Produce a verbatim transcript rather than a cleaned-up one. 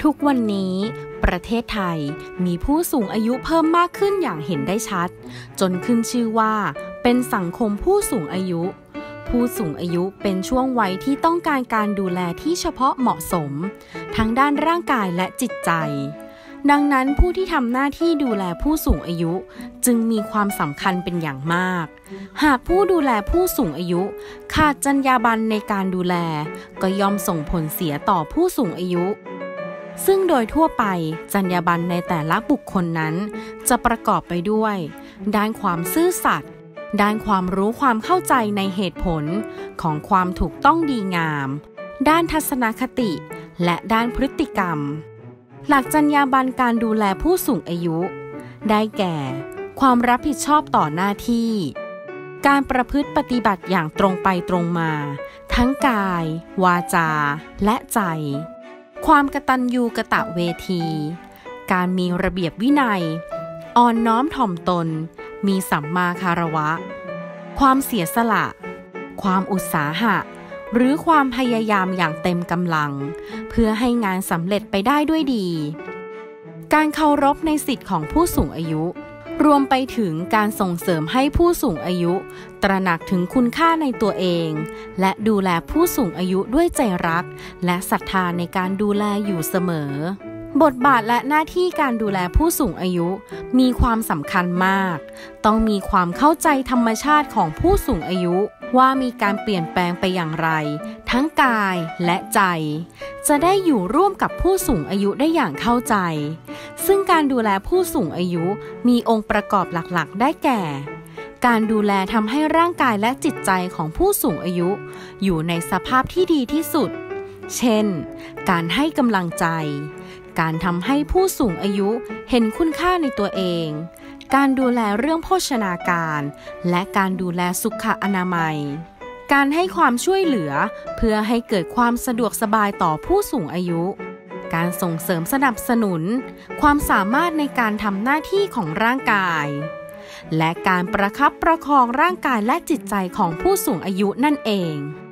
ทุกวันนี้ประเทศไทยมีผู้สูงอายุเพิ่มมากขึ้นอย่างเห็นได้ชัดจนขึ้นชื่อว่าเป็นสังคมผู้สูงอายุผู้สูงอายุเป็นช่วงวัยที่ต้องการการดูแลที่เฉพาะเหมาะสมทั้งด้านร่างกายและจิตใจดังนั้นผู้ที่ทำหน้าที่ดูแลผู้สูงอายุจึงมีความสำคัญเป็นอย่างมากหากผู้ดูแลผู้สูงอายุขาดจรรยาบรรณในการดูแลก็ย่อมส่งผลเสียต่อผู้สูงอายุซึ่งโดยทั่วไปจรรยาบรรณในแต่ละบุคคลนั้นจะประกอบไปด้วยด้านความซื่อสัตย์ด้านความรู้ความเข้าใจในเหตุผลของความถูกต้องดีงามด้านทัศนคติและด้านพฤติกรรมหลักจรรยาบรรณการดูแลผู้สูงอายุได้แก่ความรับผิดชอบต่อหน้าที่การประพฤติปฏิบัติอย่างตรงไปตรงมาทั้งกายวาจาและใจความกตัญญูกตเวทีการมีระเบียบวินัยอ่อนน้อมถ่อมตนมีสัมมาคารวะความเสียสละความอุตสาหะหรือความพยายามอย่างเต็มกำลังเพื่อให้งานสำเร็จไปได้ด้วยดีการเคารพในสิทธิของผู้สูงอายุรวมไปถึงการส่งเสริมให้ผู้สูงอายุตระหนักถึงคุณค่าในตัวเองและดูแลผู้สูงอายุด้วยใจรักและศรัทธาในการดูแลอยู่เสมอบทบาทและหน้าที่การดูแลผู้สูงอายุมีความสำคัญมากต้องมีความเข้าใจธรรมชาติของผู้สูงอายุว่ามีการเปลี่ยนแปลงไปอย่างไรทั้งกายและใจจะได้อยู่ร่วมกับผู้สูงอายุได้อย่างเข้าใจซึ่งการดูแลผู้สูงอายุมีองค์ประกอบหลักๆได้แก่การดูแลทำให้ร่างกายและจิตใจของผู้สูงอายุอยู่ในสภาพที่ดีที่สุดเช่นการให้กำลังใจการทำให้ผู้สูงอายุเห็นคุณค่าในตัวเองการดูแลเรื่องโภชนาการและการดูแลสุขอนามัยการให้ความช่วยเหลือเพื่อให้เกิดความสะดวกสบายต่อผู้สูงอายุการส่งเสริมสนับสนุนความสามารถในการทำหน้าที่ของร่างกายและการประคับประคองร่างกายและจิตใจของผู้สูงอายุนั่นเอง